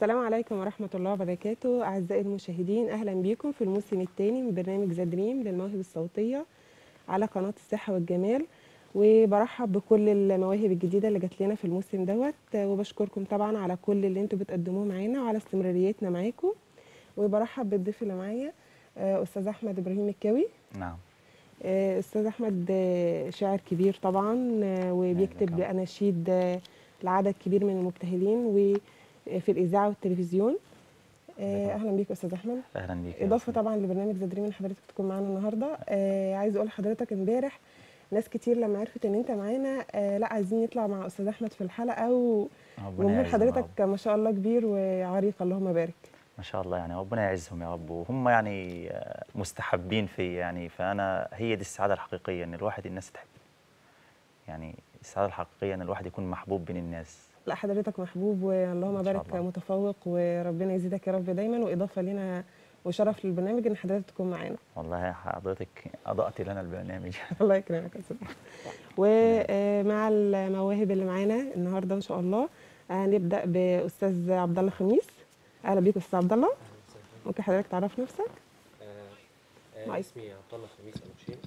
السلام عليكم ورحمة الله وبركاته. أعزائي المشاهدين، أهلا بكم في الموسم الثاني من برنامج ذا دريم للمواهب الصوتية على قناة الصحة والجمال. وبرحب بكل المواهب الجديدة اللي جات لنا في الموسم دوت، وبشكركم طبعا على كل اللي انتوا بتقدموه معانا وعلى استمراريتنا معاكم. وبرحب بالضيف اللي معايا أستاذ أحمد إبراهيم الكاوي. نعم. أستاذ أحمد شاعر كبير طبعا، وبيكتب أناشيد لعدد كبير من المبتهلين وفي الإذاعة والتلفزيون. اهلا بيك استاذ احمد. اهلا بيك. اضافه طبعا لبرنامج ذا دريم ان حضرتك تكون معانا النهارده. عايز اقول لحضرتك امبارح ناس كتير لما عرفت ان انت معانا لا عايزين نطلع مع استاذ احمد في الحلقه، وجمهور حضرتك ما شاء الله كبير وعريق، اللهم بارك. ما شاء الله، يعني ربنا يعزهم يا رب، وهم يعني مستحبين في، يعني فانا هي دي السعاده الحقيقيه، ان الواحد الناس تحب، يعني السعاده الحقيقيه ان الواحد يكون محبوب بين الناس. لا حضرتك محبوب واللهم بارك، متفوق، وربنا يزيدك يا رب دايما، واضافه لنا وشرف للبرنامج ان حضرتك تكون معانا. والله حضرتك اضأت لنا البرنامج. الله يكرمك يا استاذ. ومع المواهب اللي معانا النهارده ان شاء الله هنبدا باستاذ عبد الله خميس. اهلا بيك استاذ عبد الله. ممكن حضرتك تعرف نفسك؟ اسمي عبد الله خميس ابو خشيم.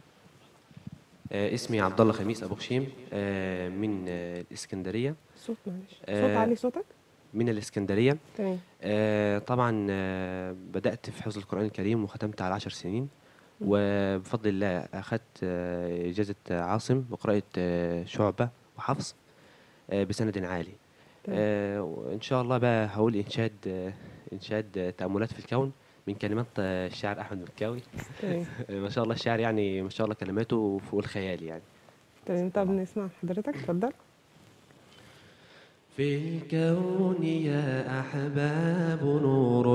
اسمي عبد الله خميس ابو خشيم من الاسكندريه. صوت معلش، صوت عالي صوتك. من الاسكندريه. تمام. طبعا بدات في حفظ القران الكريم وختمت على 10 سنين، وبفضل الله اخذت اجازه عاصم وقراءه شعبه وحفص بسند عالي. وان شاء الله بقى هقول انشاد تاملات في الكون من كلمات الشاعر احمد مكاوي. ما شاء الله الشاعر، يعني ما شاء الله كلماته فوق الخيال يعني. تمام. طب نسمع حضرتك، اتفضل. في الكون يا أحباب نور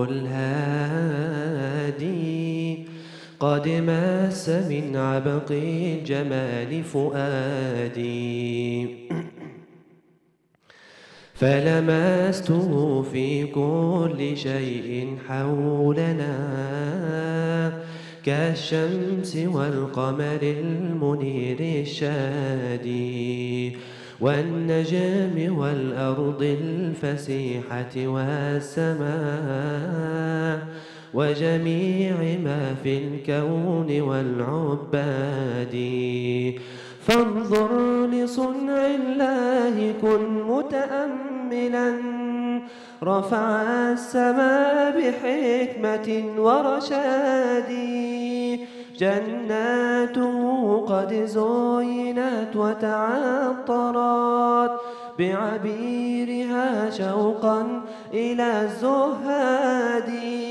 الهادي قد مس من عبق الجمال فؤادي، فلمسته في كل شيء حولنا كالشمس والقمر المنير الشادي، والنجم والأرض الفسيحة والسماء وجميع ما في الكون والعباد. فانظر لصنع الله كن متأملا رفع السماء بحكمة ورشاد، جناته قد زينت وتعطرت بعبيرها شوقا إلى الزهاد،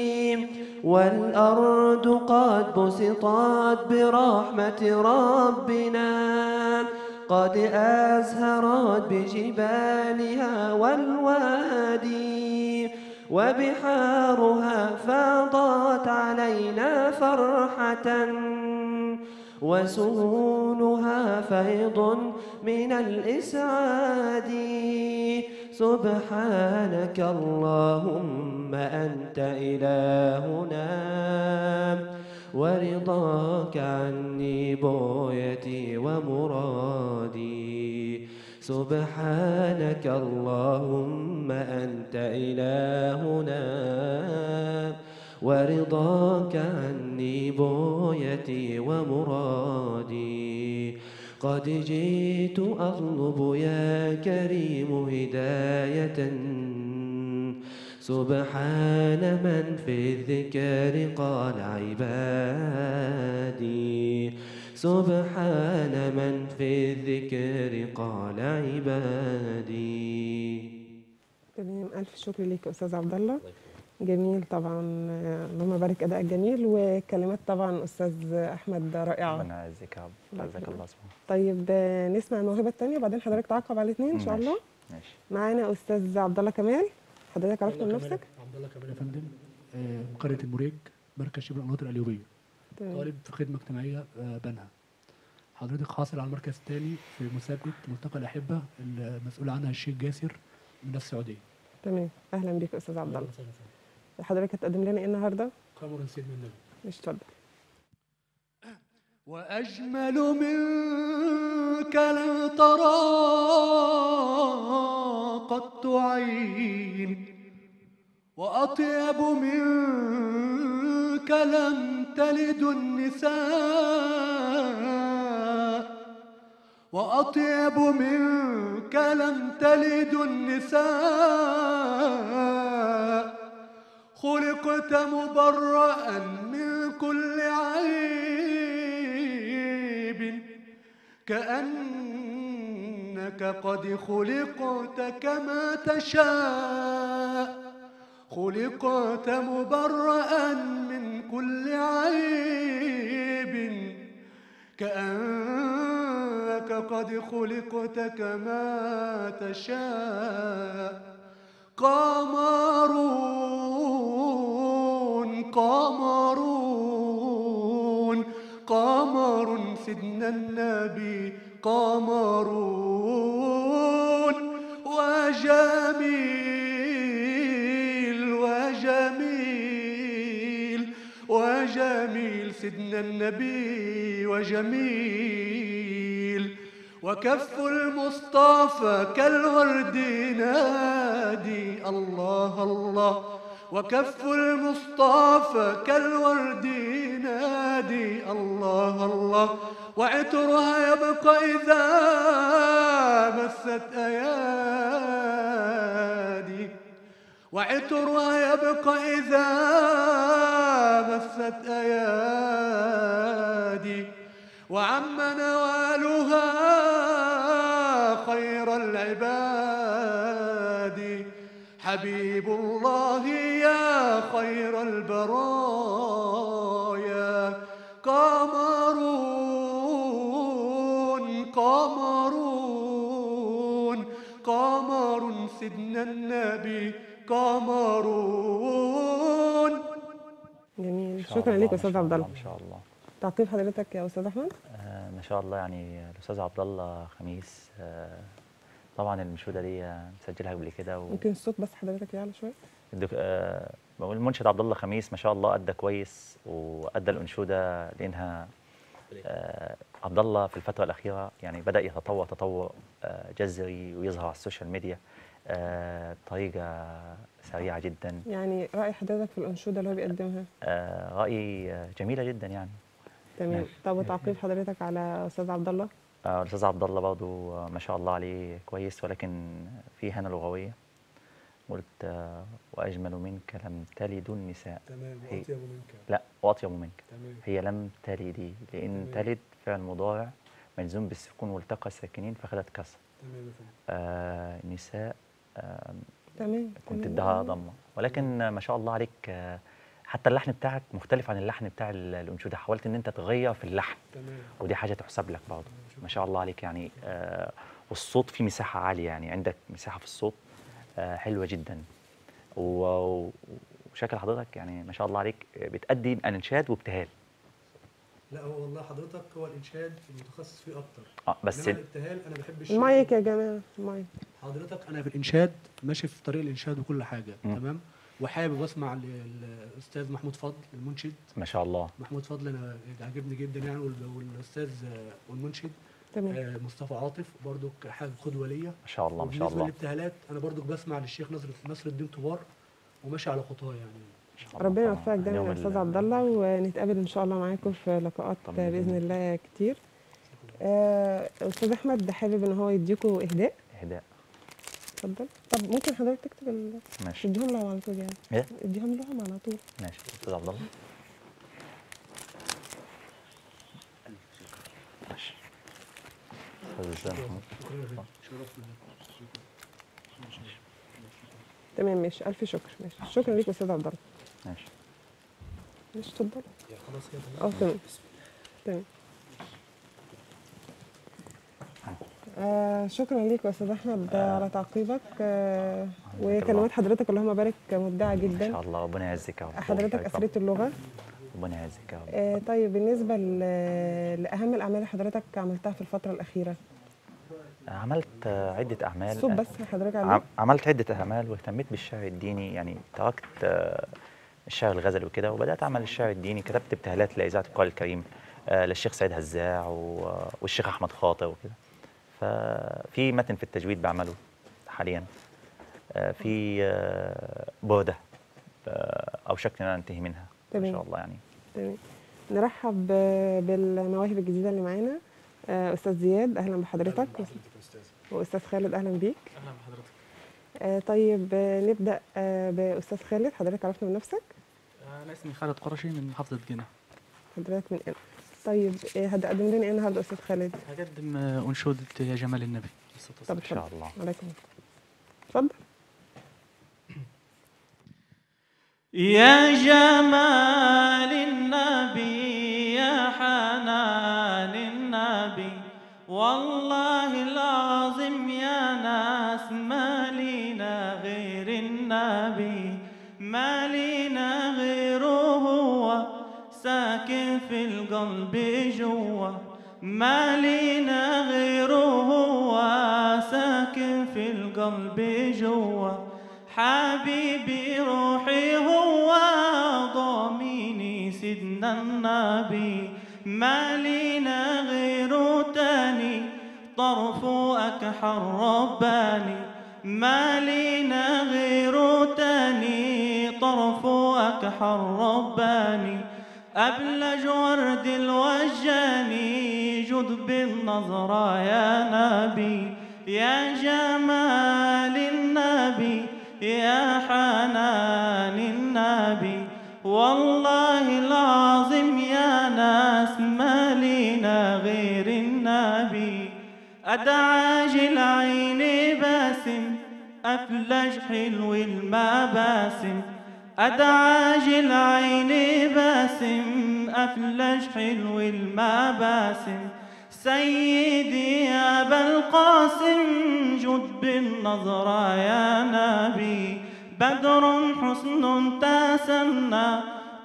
والأرض قد بسطت برحمة ربنا قد أزهرت بجبالها والوادي، وبحارها فاضت علينا فرحة وسهولها فيض من الإسعاد. سبحانك اللهم أنت إلهنا ورضاك عني بغيتي ومرادي. سبحانك اللهم أنت إلهنا ورضاك عني بغيتي ومرادي. قد جئت أطلب يا كريم هداية سبحان من في الذكر قال عبادي. سبحان من في الذكر قال عبادي. تمام. ألف شكر ليك يا أستاذ عبد الله. جميل طبعا، اللهم بارك، أداء جميل، وكلمات طبعا أستاذ أحمد رائعة. ربنا يعزك يا رب، يعزك الله سبحانه. طيب نسمع الموهبة الثانية وبعدين حضرتك تعقب على الاثنين إن شاء الله. ماشي. معانا أستاذ عبد الله كمال. حضرتك عرفت من نفسك؟ عبد الله كمال يا فندم، قرية المريج، مركز شبه الأنواط القليوبية. طالب في خدمة اجتماعية بنها. حضرتك حاصل على المركز الثاني في مسابقة ملتقى الأحبة المسؤول عنها الشيخ جاسر من السعودية. تمام. أهلا بك يا أستاذ عبد الله. حضرتك هتقدم لنا إيه النهارده؟ قمر سيدنا النبي. مش اتفضل. وأجمل منك لن ترى قط عين وأطيب منك لم تلد النساء وأطيب منك لم تلد النساء خلقت مبرأ من كل عيب كأنك قد خلقت كما تشاء خلقت مبرأ من كل عيب كأنك قد خلقت كما تشاء قمرون قمرون قمر سيدنا النبي قمرون وجميل وجميل وجميل سيدنا النبي وجميل وكف المصطفى كالورد نادي الله الله وكف المصطفى كالورد نادي الله الله وعطرها يبقى إذا مست أيادي وعطرها يبقى إذا مست أيادي وعم نوالها خير العباد حبيب الله يا خير البرايا قمرون قمرون قمر سيدنا النبي قمرون. جميل، ما شاء شكرا الله، ليك يا ما استاذ شاء عبد الله. ما شاء الله. تعقيب حضرتك يا استاذ احمد؟ ما شاء الله، يعني الاستاذ عبد الله خميس طبعا المنشوده دي مسجلها قبل كده ممكن الصوت بس حضرتك يعلى شويه؟ بقول المنشد عبد الله خميس ما شاء الله ادى كويس وادى الانشوده لانها عبد الله في الفتره الاخيره يعني بدا يتطور تطور جذري ويظهر على السوشيال ميديا بطريقه سريعه جدا. يعني راي حضرتك في الانشوده اللي هو بيقدمها؟ رايي جميله جدا يعني. تمام. طب وتعقيب حضرتك على استاذ عبد الله؟ الاستاذ عبد الله برضه ما شاء الله عليه كويس، ولكن في هنا لغويه. قلت واجمل منك لم تلد النساء. تمام. واطيب منك. لا، واطيب منك. تمام. هي لم تلدي، لان تمام. تلد فعل مضارع مجزوم بالسكون والتقى الساكنين فخدت كسر. تمام يا فندم. نساء تمام. كنت ادها ضمه، ولكن ما شاء الله عليك حتى اللحن بتاعك مختلف عن اللحن بتاع الانشوده، حاولت ان انت تغير في اللحن. تمام. ودي حاجه تحسب لك برضه. ما شاء الله عليك يعني. والصوت فيه مساحه عاليه، يعني عندك مساحه في الصوت حلوه جدا. وشكل حضرتك يعني ما شاء الله عليك بتأدي الانشاد وابتهال. لا هو والله حضرتك هو الانشاد المتخصص فيه اكتر. بس إنما الابتهال انا بحب المايك يا جماعه، المايك. حضرتك انا في الانشاد ماشي في طريق الانشاد وكل حاجه. تمام. وحابب اسمع الاستاذ محمود فضل المنشد. ما شاء الله. محمود فضل انا عاجبني جدا يعني، والاستاذ والمنشد تمام. مصطفى عاطف برضو حاجه قدوه ليا. ما شاء الله ما شاء وبالنسبه الله. للابتهالات انا برضو بسمع للشيخ نصر الدين طوار وماشي على خطاه يعني. ربنا يوفقك دايما يا استاذ عبد الله، ونتقابل ان شاء الله معاكم في لقاءات باذن الله كتير. استاذ احمد حابب ان هو يديكوا اهداء. اتفضل. طب ممكن حضرتك تكتب ماشي. اديهم لهم على طول يعني. ايه؟ اديهم لهم على طول. ماشي استاذ عبد الله. ماشي. استاذ محمود. تمام ماشي، الف شكر. ماشي، شكرا ليك يا استاذ عبد الله. ماشي. ماشي اتفضل. خلاص كده. تمام. تمام. شكرا ليك يا استاذ احمد على تعقيبك وكلمات حضرتك اللهم بارك مبدعه جدا. ان شاء الله، ربنا يعزك يا رب. حضرتك اثريت اللغه. ربنا يعزك يا رب. طيب بالنسبه لاهم الاعمال اللي حضرتك عملتها في الفتره الاخيره؟ عملت عده اعمال. صوت بس حضرتك عليه. عملت عده اعمال واهتميت بالشعر الديني، يعني تركت الشعر الغزلي وكده وبدات اعمل الشعر الديني. كتبت ابتهالات لاذاعه القرآن الكريم للشيخ سعيد هزاع والشيخ احمد خاطر وكده. ففي متن في التجويد بعمله حاليا. في بردة اوشكت ان انا انتهي منها ان تمام. شاء الله يعني. تمام. نرحب بالمواهب الجديده اللي معانا. استاذ زياد، اهلا بحضرتك. واستاذ خالد، اهلا بيك. اهلا بحضرتك. طيب نبدا باستاذ خالد. حضرتك عرفنا من نفسك؟ انا اسمي خالد قرشي من محافظه جنة. حضرتك من إيه؟ طيب هتقدم لنا ايه النهارده استاذ خالد؟ هقدم انشوده يا جمال النبي. طب ان شاء الله. عليكم. اتفضل. يا جمال النبي يا حنان النبي، والله العظيم يا ناس ما لينا غير النبي، ما لينا غيره هو ساكن في القلب جوا، ما لينا غيره هو ساكن في القلب جوا، حبيبي روحي هو ضاميني سيدنا النبي، ما لينا غيره تاني طرفك حرباني، ما لينا غيره تاني طرفك حرباني، أبلج ورد الوجاني جد بالنظرة يا نبي، يا جمال النبي يا حنان النبي، والله العظيم يا ناس ما لينا غير النبي، أدعاج العين باسم أفلج حلو المباسم، أدعاج العين باسم أفلج حلو المباسم، سيدي يا أبا القاسم جد بالنظرة يا نبي، بدر حسن تسنى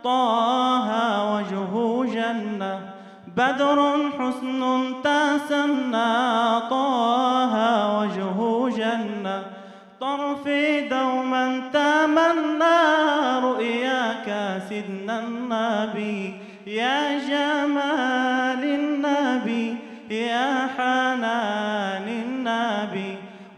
طه وجهه جنة، بدر حسن تسنى طه وجهه جنة، طرفي دوما تمنى رؤياك سيدنا النبي، يا جمال النبي يا حنان النبي،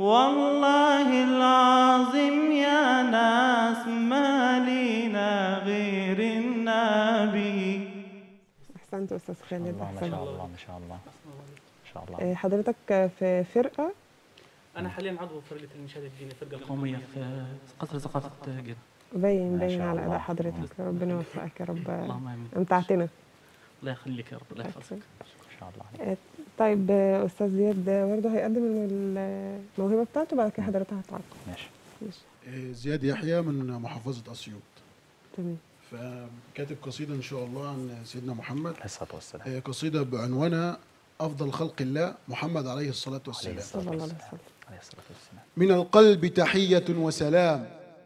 والله العظيم يا ناس ما لينا غير النبي. احسنت استاذ خالد. ما احسنت. شاء الله ما شاء الله ما شاء الله. حضرتك في فرقه؟ أنا حاليا عضو فرقة الإنشاد الديني، فرقة قومية في قصر ثقافة جدة. باين ما شاء على الله. اداء حضرتك. ربنا يوفقك يا رب. اللهم آمين. امتعتنا. الله يخليك يا رب، الله يحفظك. ما شاء الله. طيب استاذ زياد برضه هيقدم الموهبه بتاعته، بعد كده حضرتك هتعاقب. ماشي. زياد يحيى من محافظة أسيوط. تمام. فكاتب قصيدة إن شاء الله عن سيدنا محمد. عليه الصلاة والسلام. قصيدة بعنوانها أفضل خلق الله محمد عليه الصلاة والسلام. صلى الله عليه وسلم. عليه الصلاة والسلام. من القلب تحية وسلام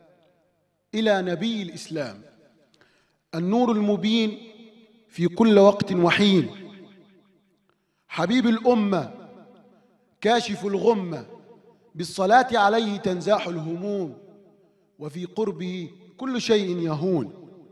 إلى نبي الإسلام، النور المبين في كل وقت وحين، حبيب الأمة كاشف الغمة، بالصلاة عليه تنزاح الهموم، وفي قربه كل شيء يهون،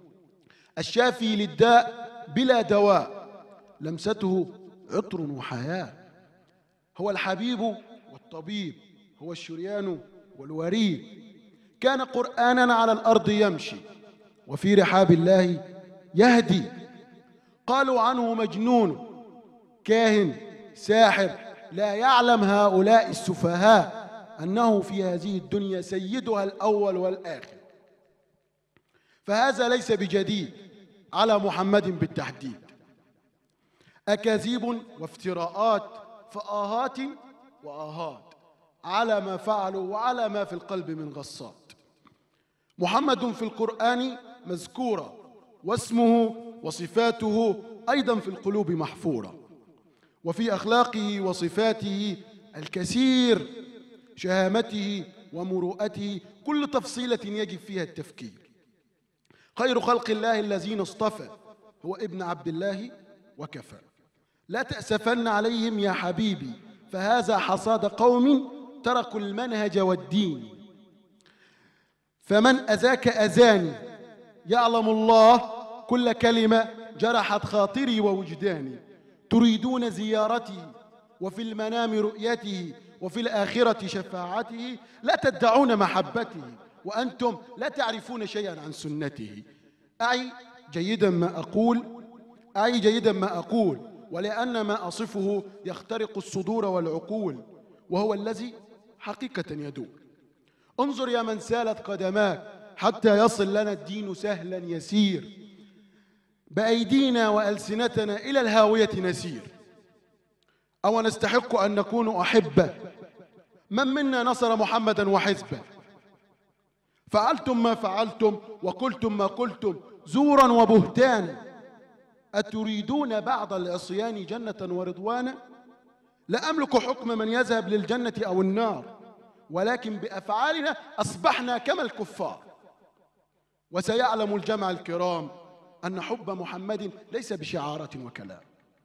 الشافي للداء بلا دواء، لمسته عطر وحياة، هو الحبيب والطبيب، هو الشريان والوريد، كان قرآنا على الأرض يمشي، وفي رحاب الله يهدي، قالوا عنه مجنون كاهن ساحر، لا يعلم هؤلاء السفهاء أنه في هذه الدنيا سيدها الأول والآخر، فهذا ليس بجديد على محمد بالتحديد، أكاذيب وافتراءات فآهات وآهات على ما فعلوا وعلى ما في القلب من غصات. محمد في القرآن مذكورا، واسمه وصفاته أيضا في القلوب محفورة، وفي أخلاقه وصفاته الكثير، شهامته ومروءته كل تفصيلة يجب فيها التفكير. خير خلق الله الذين اصطفى، هو ابن عبد الله وكفى، لا تأسفن عليهم يا حبيبي، فهذا حصاد قوم تركوا المنهج والدين، فمن أذاك أذاني، يعلم الله كل كلمة جرحت خاطري ووجداني، تريدون زيارته وفي المنام رؤيته وفي الآخرة شفاعته، لا تدعون محبته وأنتم لا تعرفون شيئا عن سنته. أعي جيدا ما أقول، ولأن ما أصفه يخترق الصدور والعقول، وهو الذي حقيقة يدور. انظر يا من سالت قدماك حتى يصل لنا الدين سهلا يسير، بأيدينا وألسنتنا إلى الهاوية نسير. أو نستحق أن نكون أحبة؟ من منا نصر محمدا وحزبه؟ فعلتم ما فعلتم وقلتم ما قلتم زورا وبهتانا، أتريدون بعد العصيان جنة ورضوانا؟ لا أملك حكم من يذهب للجنة أو النار، ولكن بأفعالنا أصبحنا كما الكفار. وسيعلم الجمع الكرام أن حب محمد ليس بشعارات وكلام.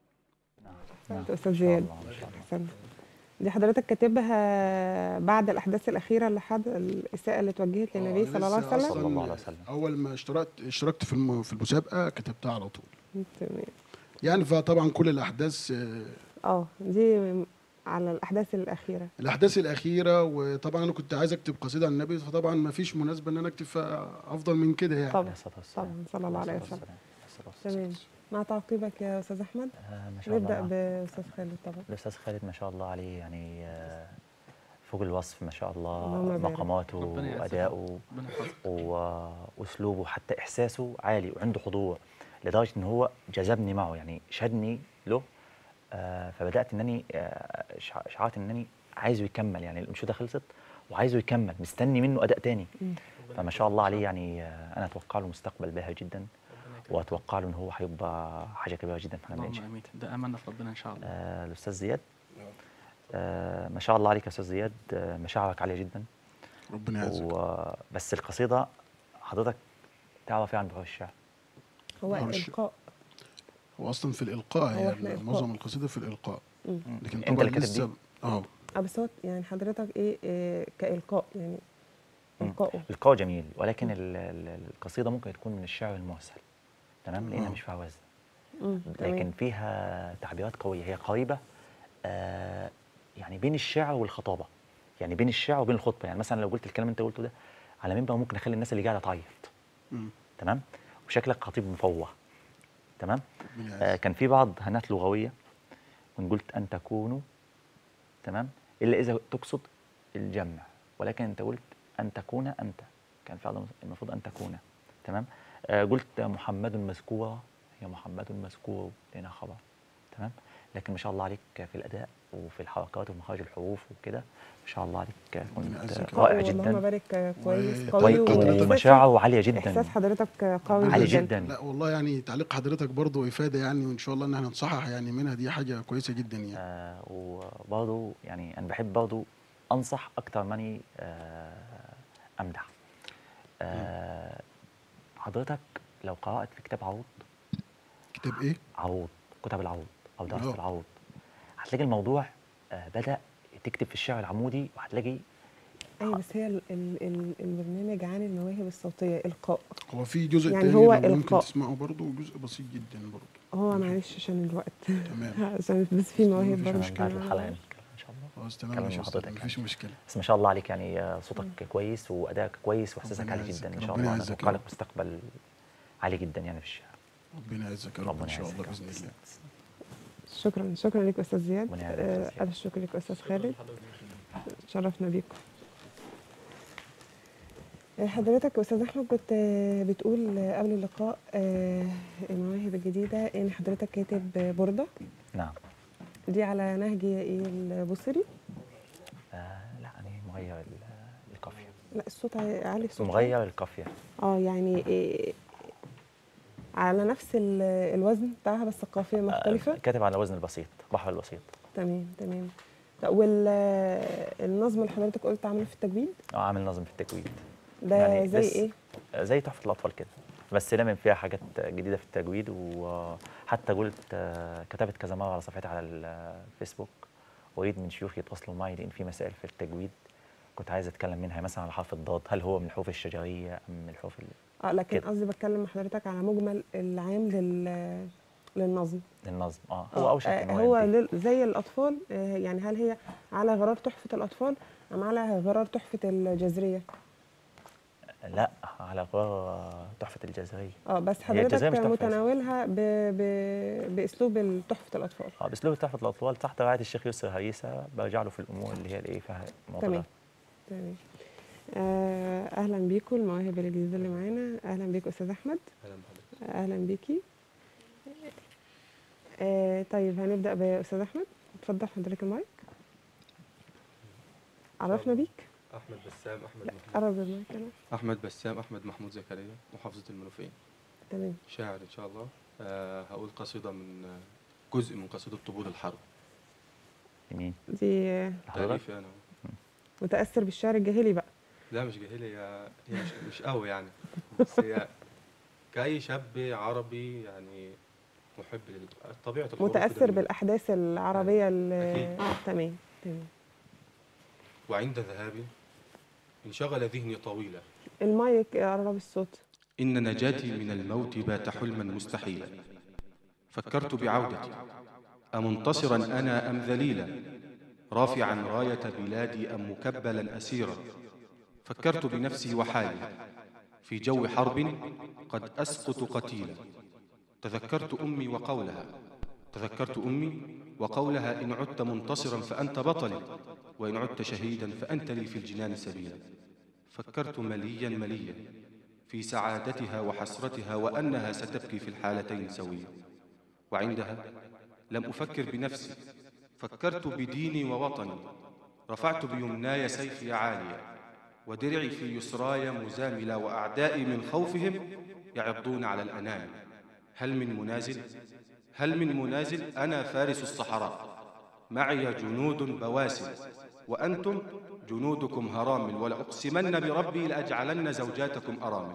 أستاذ زياد، أحسنت. دي حضرتك كاتبها بعد الأحداث الأخيرة اللي الإساءة اللي اتوجهت للنبي صلى الله عليه وسلم؟ أول ما اشتركت في المسابقة كتبتها على طول. تمام. يعني فطبعا كل الأحداث دي على الأحداث الأخيرة. وطبعا أنا كنت عايز أكتب قصيدة عن النبي، فطبعا ما فيش مناسبة إن أنا أكتب أفضل من كده يعني. طبعا صلى الله عليه وسلم. تمام. مع تعقيبك يا أستاذ أحمد. نبدأ بأستاذ خالد. طبعا الأستاذ خالد ما شاء الله عليه يعني فوق الوصف ما شاء الله، مقاماته وأداؤه وأسلوبه حتى إحساسه عالي، وعنده حضور لدرجة إن هو جذبني معه، يعني شدني له. فبدأت إنني شعرت إنني عايزه يكمل، يعني الأنشودة خلصت وعايزه يكمل، مستني منه أداء تاني. فما شاء الله عليه، يعني أنا أتوقع له مستقبل باهر جدا، وأتوقع له إن هو هيبقى حاجة كبيرة جدا في النادي. امين، ده املنا في ربنا ان شاء الله. الأستاذ زياد، ما شاء الله عليك يا أستاذ زياد، مشاعرك عالية جدا. ربنا يعزك. بس القصيدة حضرتك تعرف يعني بروح الشعر. هو الإلقاء. هو أصلا في الإلقاء، يعني معظم القصيدة في الإلقاء. لكن طبعا لسه بس هو يعني حضرتك إيه كإلقاء يعني إلقاء جميل، ولكن القصيدة ممكن تكون من الشعر المرسل، تمام، لأنها مش فيها وزن، لكن فيها تعبيرات قوية، هي قريبة يعني بين الشعر والخطابة، يعني بين الشعر وبين الخطبة. يعني مثلا لو قلت الكلام اللي أنت قلته ده على منبر، ممكن أخلي الناس اللي قاعدة تعيط، تمام، وشكلك خطيب مفوه، تمام. كان في بعض هنات لغوية وإن قلت أن تكونوا، تمام، إلا إذا تقصد الجمع، ولكن أنت قلت أن تكون أنت، كان فعلا المفروض أن تكون، تمام. قلت محمد مذكورا، هي محمد مذكور لنا خبر، تمام. لكن ما شاء الله عليك في الأداء وفي الحركات ومخارج الحروف وكده، ما شاء الله عليك كنت رائع جدا. اللهم بارك، كويس قوي، ومشاعره عالية جدا. إحساس حضرتك قوي عالي جدا. لا والله يعني تعليق حضرتك برضه إفادة يعني، وإن شاء الله إن احنا نصحح يعني منها، دي حاجة كويسة جدا يعني. وبرضه يعني أنا بحب برضه أنصح أكتر ماني أمدح. حضرتك لو قرأت في كتاب عروض، كتاب إيه؟ عروض، كتب العروض أو دراسة العروض، هتلاقي الموضوع بدأ تكتب في الشعر العمودي، وهتلاقي ايوه. بس هي البرنامج عن المواهب الصوتيه إلقاء. هو في جزء يعني تاني هو ممكن تسمعه برضه، جزء بسيط جدا برضه. هو معلش عشان الوقت. تمام. عشان بس في مواهب برضه مش بعد الحلقة ان شاء الله. خلاص تمام مفيش مشكله. بس ما شاء الله عليك، يعني صوتك كويس وادائك كويس واحساسك عالي جدا ان شاء الله. انا اتوقع لك مستقبل عالي جدا يعني في الشارع. ربنا يعزك يا رب ان شاء الله باذن الله. شكرا لك استاذ زياد. الف شكر لك استاذ خالد، شرفنا بيكم. حضرتك استاذ احمد كنت بتقول قبل اللقاء المواهب الجديده ان حضرتك كاتب برده. نعم. دي على نهج ايه البصري؟ لا يعني مغير القافيه. لا الصوت عالي، الصوت مغير القافيه. يعني على نفس الوزن بتاعها بس القافيه مختلفه. كاتب على الوزن البسيط، بحر البسيط. تمام. والنظم اللي حضرتك قلت عامله في التجويد؟ عامل نظم في التجويد. ده يعني زي ايه؟ زي تحفه الاطفال كده، بس لامم فيها حاجات جديده في التجويد. وحتى قلت كتبت كذا مره على صفحتي على الفيسبوك، اريد من شيوخي يتواصلوا معي لان في مسائل في التجويد كنت عايز اتكلم منها، مثلا على حرف الضاد، هل هو من الحروف الشجريه ام من الحروف لكن قصدي بتكلم مع حضرتك على مجمل العام للنظم. هو اوشك هو زي الاطفال، يعني هل هي على غرار تحفه الاطفال ام على غرار تحفه الجزريه؟ لا، على قراءة تحفة الجزرية. بس هي حضرتك الجزائر مش تحفة متناولها باسلوب تحفه الاطفال. باسلوب تحفة الاطفال تحت رعاية الشيخ يسر هيسة، برجع له في الامور اللي هي الايه فيها تمام معضلات. تمام. اهلا بيكم المواهب الجديده اللي معانا. اهلا بيك استاذ احمد. اهلا بحضرتك. اهلا بيكي. طيب هنبدا باستاذ احمد. اتفضل حضرتك المايك. عرفنا بيك. احمد بسام احمد لا محمود. قرب المايك كده. احمد بسام احمد محمود زكريا، محافظه المنوفيه. تمام. شاعر ان شاء الله. هقول قصيده من جزء من قصيده طبول الحرب. مين؟ دي تأليفي انا. متاثر بالشعر الجاهلي بقى. لا مش جاهلي، هي مش قوي يعني، بس هي كأي شاب عربي يعني محب لطبيعة الحروف متاثر بالاحداث العربيه تمام تمام. وعند ذهابي انشغل ذهني طويلا. المايك قرب الصوت. إن نجاتي من الموت بات حلما مستحيلا. فكرت بعودتي أمنتصرا أنا أم ذليلا، رافعا راية بلادي أم مكبلا أسيرا. فكرت بنفسي وحالي في جو حرب قد أسقط قتيلا. تذكرت أمي وقولها إن عدت منتصرا فأنت بطلي، وإن عدت شهيدا فأنت لي في الجنان سبيلا. فكرت مليا في سعادتها وحسرتها وأنها ستبكي في الحالتين سويا. وعندها لم أفكر بنفسي، فكرت بديني ووطني. رفعت بيمناي سيفي عاليا ودرعي في يسراي مزاملا، وأعدائي من خوفهم يعضون على الأنام. هل من منازل أنا فارس الصحراء، معي جنود بواسل وأنتم جنودكم هرامل، ولأقسمن بربي لأجعلن زوجاتكم أرامل.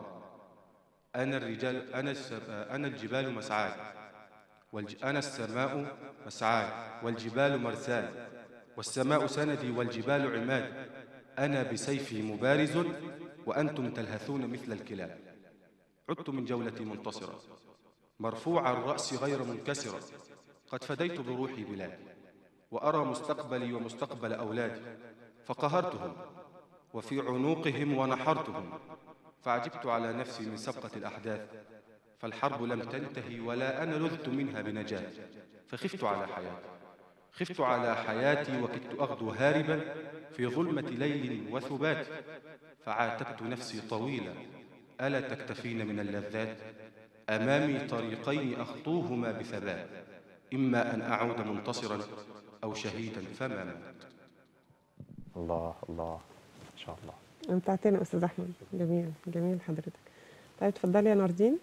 أنا الجبال مسعاي أنا السماء مسعاي والجبال مرساي، والسماء سندي والجبال عماد. أنا بسيفي مبارز وأنتم تلهثون مثل الكلاب. عدت من جولتي منتصرا مرفوع الرأس غير منكسرا. قد فديت بروحي بلادي وأرى مستقبلي ومستقبل أولادي. فقهرتهم وفي عنوقهم ونحرتهم، فعجبت على نفسي من سبقة الأحداث. فالحرب لم تنتهي ولا أنا لذت منها بنجاة. فخفت على حياتي وكدت أغدو هاربا في ظلمة ليل وثبات. فعاتبت نفسي طويلا ألا تكتفين من اللذات؟ أمامي طريقين أخطوهما بثبات، إما أن أعود منتصرا أو شهيدا فما مات. الله الله ان شاء الله. امتعتنا استاذ احمد. جميل جميل حضرتك. طيب اتفضلي يا ناردين.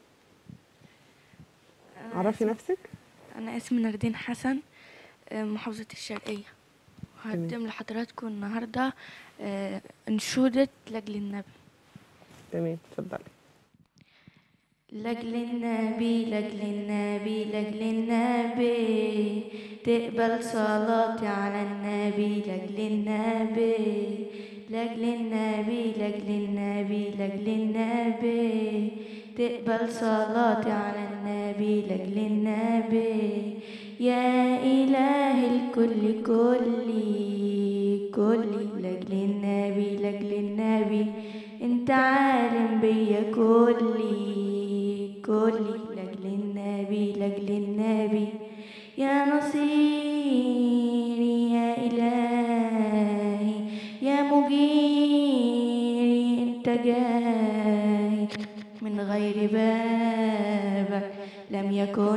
عرفي نفسك. أنا اسمي ناردين حسن، محافظة الشرقية، وهقدم لحضراتكم النهاردة أنشودة لأجل النبي. تمام اتفضلي. لأجل النبي لأجل النبي لأجل النبي تقبل صلاتي على النبي. لأجل النبي لأجل النبي لأجل النبي لأجل النبي تقبل صلاتي على النبي. لأجل النبي يا إله الكل كلي لأجل النبي لأجل النبي انت عالم بيا كلي لأجل النبي لأجل النبي يا نصيري يا إلهي يا مجيري انت جاي من غير بابك. لم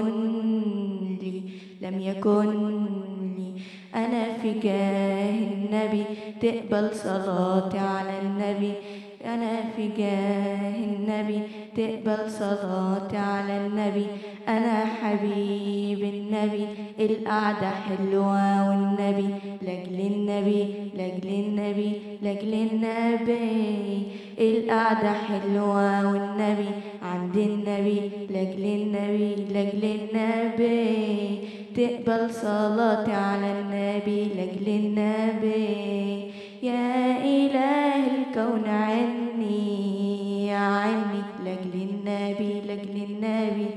يكن لي أنا في جاه النبي تقبل صلاتي على النبي. أنا في جاه النبي تقبل صلاتي على النبي. أنا حبيب النبي القعدة حلوة والنبي. لأجل النبي لأجل النبي لأجل النبي القعدة حلوة والنبي عند النبي. لأجل النبي لأجل النبي تقبل صلاتي على النبي. لأجل النبي يا إله الكون عني لأجل النبي لأجل النبي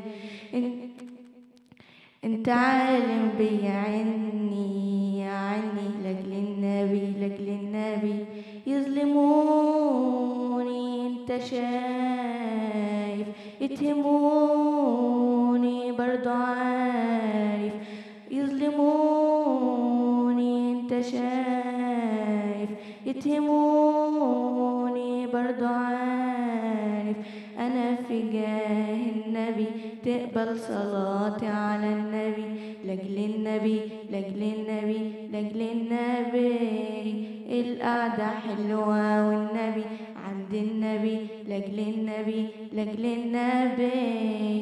انت عالم بيا عني لأجل النبي لأجل النبي يظلموني انت شايف يتهموني برضو عارف يظلموني انت شايف يتهموني برضو عارف انا في جاه النبي تقبل صلاتي على النبي لاجل النبي لاجل النبي لاجل النبي القعدة حلوة والنبي عند النبي لاجل النبي لاجل النبي.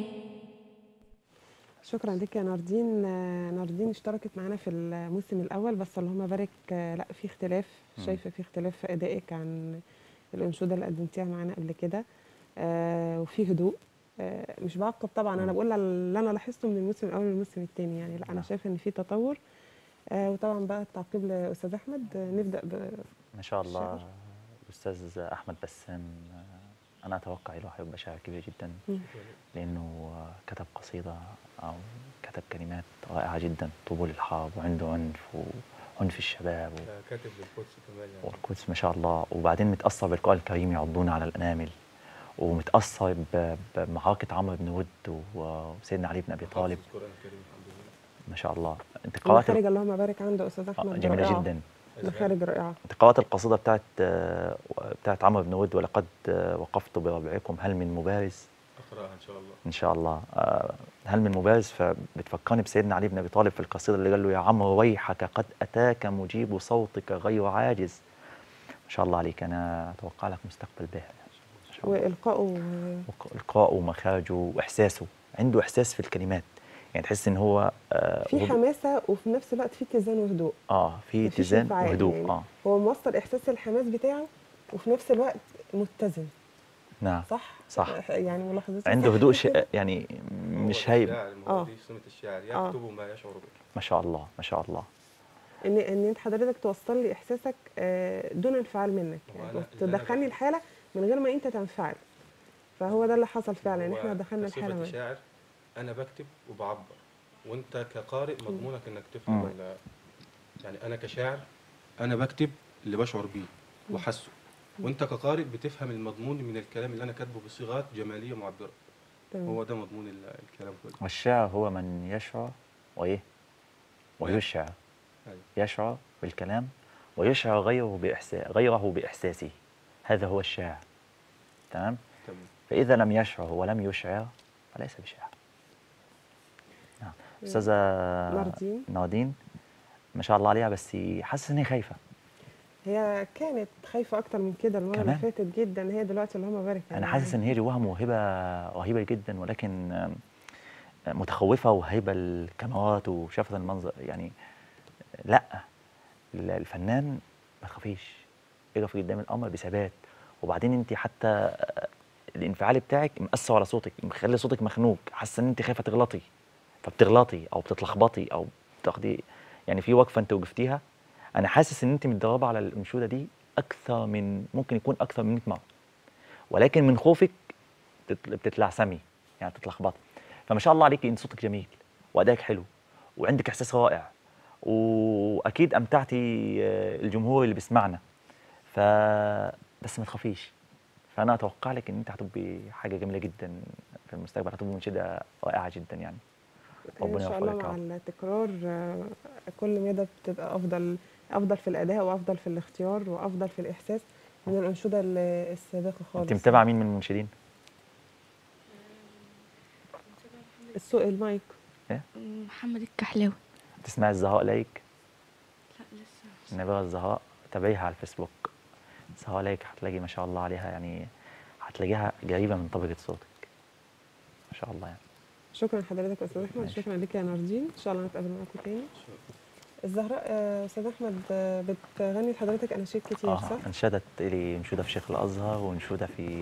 شكرا لك يا ناردين. ناردين اشتركت معانا في الموسم الاول، بس اللهم بارك لا في اختلاف، شايفه في اختلاف في ادائك عن الانشوده اللي قدمتيها معانا قبل كده. وفي هدوء. مش بعقب طبعا، انا بقول اللي انا لاحظته من الموسم الاول للموسم الثاني، يعني لا انا شايفه ان في تطور. وطبعا بقى التعقيب لاستاذ احمد. نبدا ما شاء الله. الاستاذ احمد بسام انا اتوقع له هيبقى شاعر كبير جدا، لانه كتب قصيده او كتب كلمات رائعه جدا، طبول الحرب وعنده عنف وعنف الشباب كاتب للقدس كمان يعني. والقدس ما شاء الله. وبعدين متاثر بالقران الكريم يعضون على الانامل، ومتاثر بمعركه عمرو بن ود وسيدنا علي بن ابي طالب. ما شاء الله. انت قرات المخارج اللهم بارك عنده استاذ احمد جميله رائعة. جدا، مخارج رائعه. انت قرات القصيده بتاعت عمرو بن ود، ولقد وقفت بربعكم هل من مبارز. اقراها ان شاء الله. ان شاء الله. هل من مبارز، فبتفكرني بسيدنا علي بن ابي طالب في القصيده اللي قال له يا عمرو ويحك قد اتاك مجيب صوتك غير عاجز. ما شاء الله عليك، انا اتوقع لك مستقبل باهر. والقائه ومخارجه واحساسه، عنده احساس في الكلمات، يعني تحس ان هو في حماسه وفي نفس الوقت في اتزان وهدوء. في اتزان وهدوء. يعني هو موصل احساس الحماس بتاعه وفي نفس الوقت متزن. نعم صح. يعني ملاحظتي عنده هدوء يعني مش هايب. دي سمة الشاعر، يكتب ما يشعر به. ما شاء الله ما شاء الله. ان انت حضرتك توصل لي احساسك دون انفعال منك، يعني تدخلني الحاله من غير ما انت تنفعل. فهو ده اللي حصل فعلا، ان احنا دخلنا الحاله معاك. شاعر انا بكتب وبعبر، وانت كقارئ مضمونك انك تفهم. يعني انا كشاعر انا بكتب اللي بشعر بيه وحسه، وانت كقارئ بتفهم المضمون من الكلام اللي انا كاتبه بصيغات جماليه معبره. هو ده مضمون الكلام كله. والشاعر هو من يشعر ويشعر. يشعر بالكلام ويشعر غيره بإحساسه. هذا هو الشاعر. تمام؟ فإذا لم يشعر ولم يشعر فليس بشاعر. نعم. أستاذة ناردين ما شاء الله عليها، بس حاسس إن هي خايفة. هي كانت خايفة أكتر من كده المرة اللي فاتت جدا. هي دلوقتي اللهم بارك. أنا حاسس إن هي جواها موهبة رهيبة جدا، ولكن متخوفة وهيبة الكاميرات وشافت المنظر. يعني لا، الفنان ما تخافيش، اقفي قدام الأمر بثبات. وبعدين أنت حتى الانفعال بتاعك مأثر على صوتك، مخلي صوتك مخنوق، حاسة إن أنت خايفة تغلطي، فبتغلطي أو بتتلخبطي أو بتاخدي. يعني في وقفة أنت وقفتيها، أنا حاسس إن أنت متدربة على الأنشودة دي ممكن يكون أكثر من 100 مرة، ولكن من خوفك بتتلعثمي، يعني بتتلخبطي. فما شاء الله عليكي، أنت صوتك جميل وأدائك حلو وعندك إحساس رائع، وأكيد أمتعتي الجمهور اللي بيسمعنا. بس ما تخافيش، فأنا أتوقع لك إن أنت هتبقي حاجة جميلة جدا في المستقبل، هتبقي منشدة رائعة جدا يعني. ربنا يوفقك. إن شاء الله مع التكرار كل مدى بتبقى أفضل في الأداء وأفضل في الاختيار وأفضل في الإحساس من الأنشودة السابقة خالص. أنت متابعة مين من المنشدين؟ المايك. إيه؟ محمد الكحلاوي. تسمعي الزهراء لايك؟ لا لسه. النبيغة الزهراء، تابعيها على الفيسبوك. الزهراء لايك هتلاقي ما شاء الله عليها، يعني هتلاقيها قريبة من طبقة صوتك ما شاء الله يعني. شكرا لحضرتك يا استاذ احمد. شكرا لك يا ناردين. ان شاء الله نتقابل معاكم تاني. الزهراء استاذ احمد بتغني لحضرتك اناشيد كتير صح؟ انشدت لي انشوده في شيخ الازهر، وانشوده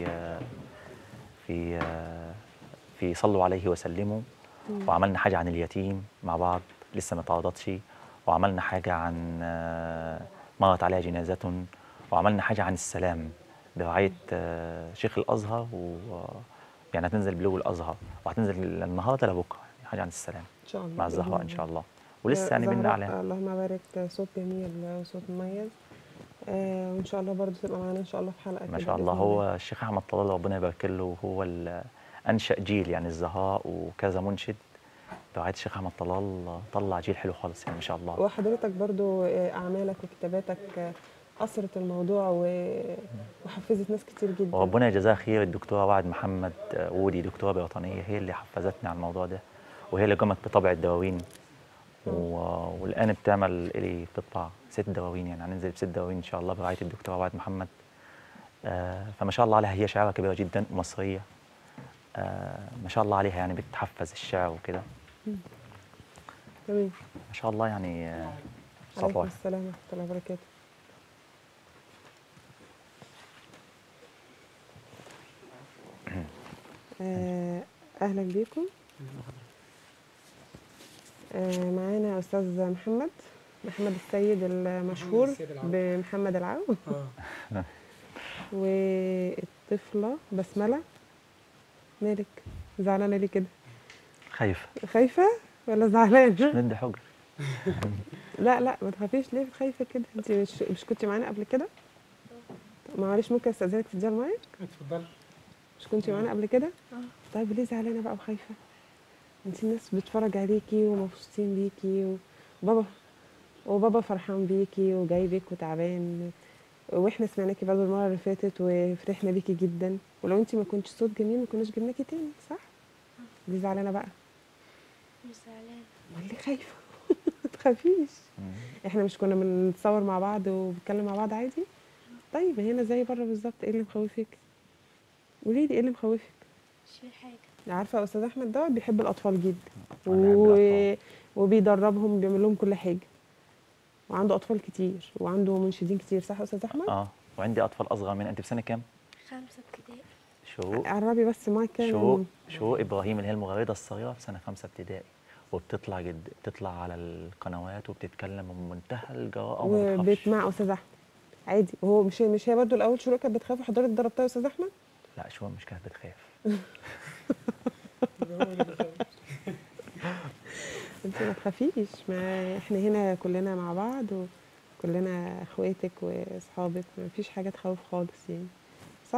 في صلوا عليه وسلموا، وعملنا حاجه عن اليتيم مع بعض لسه ما اتعرضتش، وعملنا حاجه عن مرت عليها جنازه، وعملنا حاجه عن السلام برعايه شيخ الازهر، يعني هتنزل بلوغ الازهر وهتنزل النهارده لبكره، يعني حاجه عن السلام ان شاء الله مع الزهراء ان شاء الله. ولسه يعني بينا اعلان. اللهم بارك، صوت جميل وصوت مميز. وان شاء الله برضو تبقى معانا ان شاء الله في حلقه ما كده شاء الله. بإذن هو الشيخ احمد طلال ربنا يبارك له، هو انشا جيل يعني الزهاء وكذا منشد. دعاة الشيخ احمد طلال طلع جيل حلو خالص يعني ما شاء الله. وحضرتك برضو اعمالك وكتاباتك اثرت الموضوع وحفزت ناس كتير جدا. وربنا يجزاها خير الدكتوره وعد محمد ودي، دكتوره بريطانيه، هي اللي حفزتني على الموضوع ده، وهي اللي قامت بطبع الدواوين. والان بتعمل الي بتطبع 6 دواوين، يعني هننزل ب6 دواوين ان شاء الله برعايه الدكتوره وعد محمد. فما شاء الله عليها، هي شاعره كبيره جدا ومصريه. ما شاء الله عليها، يعني بتحفز الشعر وكده. تمام. ما شاء الله يعني. عليكم صفوة. السلام ورحمه الله وبركاته. اهلا بيكم. معانا استاذ محمد السيد المشهور بمحمد العو. والطفله بسمله. مالك زعلانه ليه كده؟ خايفه ولا زعلانه؟ ندي حجر. لا ما تخافيش، ليه خايفه كده؟ انت مش كنتي معانا قبل كده؟ معلش ممكن استاذنك تديها المايك؟ اتفضلي. مش كنتي معانا قبل كده؟ طيب ليه زعلانه بقى وخايفه؟ انت الناس بتتفرج عليكي ومبسوطين بيكي، وبابا فرحان بيكي وجايبك وتعبان، واحنا سمعناكي برضه المره اللي فاتت وفرحنا بيكي جدا، ولو انت ما كنتش صوت جميل ما كناش جبناكي تاني، صح؟ ليه زعلانه بقى؟ مش زعلانه. امال ليه خايفه؟ ما تخافيش. احنا مش كنا بنتصور مع بعض وبنتكلم مع بعض عادي؟ طيب هنا زي بره بالظبط. ايه اللي مخوفك؟ قولي لي ايه اللي مخوفك؟ مش في حاجه. عارفه استاذ احمد ده بيحب الاطفال جدا الأطفال. وبيدربهم، بيعمل لهم كل حاجه، وعنده اطفال كتير وعنده منشدين كتير، صح يا استاذ احمد؟ وعندي اطفال اصغر من انت بسنه كام؟ 5 ابتدائي. شروق. قربي بس مايك كام. شروق ابراهيم اللي هي المغرده الصغيره في سنه 5 ابتدائي، وبتطلع بتطلع على القنوات وبتتكلم بمنتهى الجراءه وما بتخافش. وبتمع استاذ احمد عادي. وهو مش هي برضه الاول شروق كانت بتخاف وحضرتك ضربتها يا استاذ احمد؟ لا شروق مش كانت بتخاف. انت ما تخافيش، ما احنا هنا كلنا مع بعض وكلنا اخواتك واصحابك، ما فيش حاجه تخوف خالص يعني، صح؟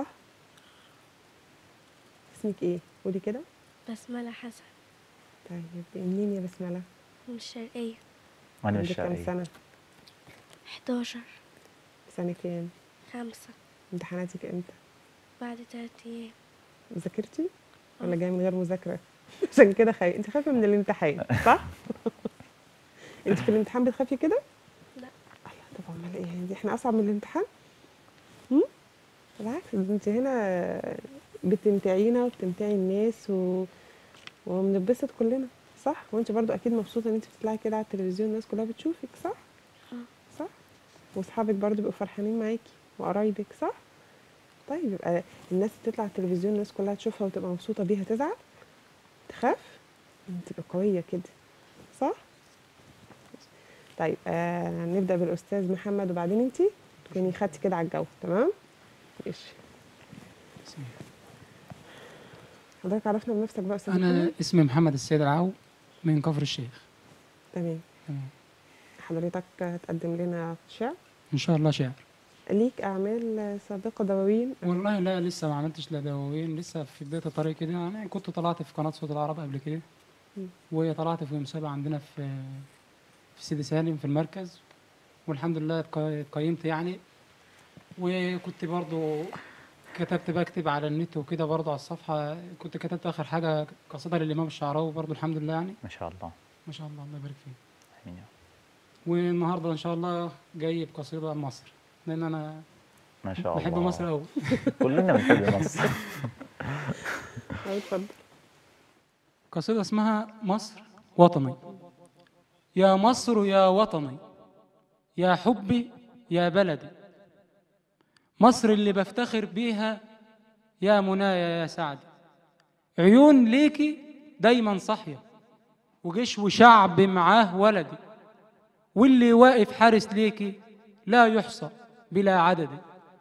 اسمك ايه؟ قولي كده. بسمله حسن. طيب منين يا بسمله؟ من الشرقيه. وانا من عندك كام الشرقيه. سنه؟ 11. سنه كام؟ 5. امتحاناتك امتى؟ بعد 3 ايام. ذاكرتي ولا جايه من غير مذاكره؟ عشان كده انت خايفه من الامتحان صح؟ انت في الامتحان بتخافي كده؟ لا. طب امال ايه يعني؟ احنا اصعب من الامتحان؟ بالعكس، انت هنا بتمتعينا وبتمتعي الناس وبنتبسط كلنا، صح؟ وانت برضو اكيد مبسوطه ان انت بتطلعي كده على التلفزيون، الناس كلها بتشوفك، صح؟ صح؟ واصحابك برضو بيبقوا فرحانين معاكي وقرايبك، صح؟ طيب يبقى الناس تطلع على التلفزيون الناس كلها تشوفها وتبقى مبسوطه بيها، تزعل؟ تخاف؟ تبقى قويه كده، صح؟ طيب نبدا بالاستاذ محمد وبعدين انت تكوني خدتي كده على الجو، تمام؟ ماشي. حضرتك عرفنا بنفسك بقى استاذ محمد؟ أنا اسمي محمد السيد العو من كفر الشيخ. تمام. حضرتك هتقدم لنا شعر؟ إن شاء الله شعر. ليك أعمال سابقة دواوين؟ والله لا، لسه ما عملتش لا دواوين، لسه في بداية الطريق كده. يعني كنت طلعت في قناة صوت العرب قبل كده، وطلعت في مسابقة عندنا في سيدي سالم في المركز، والحمد لله اتقيمت يعني. وكنت برضو بكتب على النت وكده برضو على الصفحة، كنت كتبت آخر حاجة قصيدة للإمام الشعراوي برضو الحمد لله يعني. ما شاء الله. ما شاء الله، الله يبارك فيك. امين. والنهارده ان شاء الله جاي بقصيده عن مصر، لان انا ما شاء الله بحب مصر قوي. كلنا بنحب مصر. اتفضل. قصيده اسمها مصر وطني. يا مصر يا وطني، يا حبي يا بلدي، مصر اللي بفتخر بيها، يا منايا يا سعدي. عيون ليكي دايما صاحيه، وجيش وشعب معاه ولدي، واللي واقف حارس ليكي لا يحصى بلا عدد.